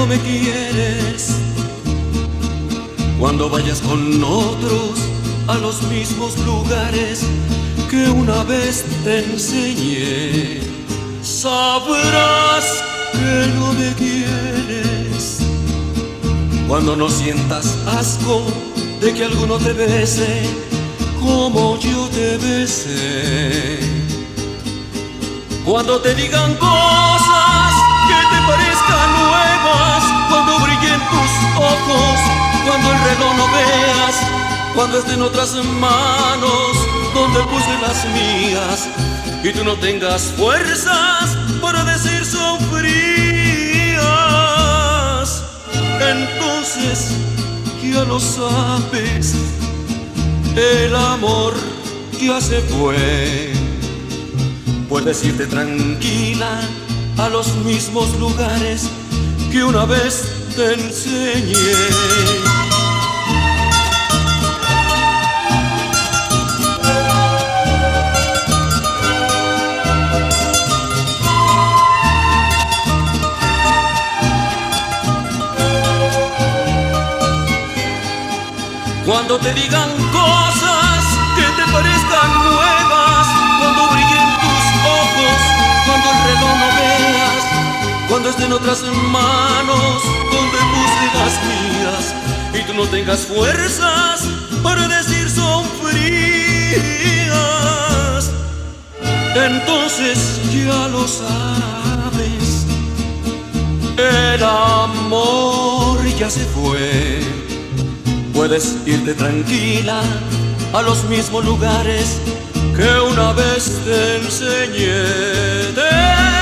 no me quieres. Cuando vayas con otros a los mismos lugares que una vez te enseñé, sabrás que no me quieres. Cuando no sientas asco de que alguno te bese como yo te besé. Cuando te digan cosas que te parezcan nuevas, cuando brillen tus ojos, cuando el reloj no veas, cuando estén otras manos donde puse las mías y tú no tengas fuerzas para decir son frías, entonces ya lo sabes, el amor ya se fue. Puedes irte tranquila a los mismos lugares que una vez te enseñé. Cuando te digan cosas que te parezcan nuevas, cuando brillen tus ojos, cuando el reloj no veas, cuando estén otras manos donde puse las mías y tú no tengas fuerzas para decir son frías, entonces ya lo sabes, el amor ya se fue. Puedes irte tranquila a los mismos lugares que una vez te enseñé.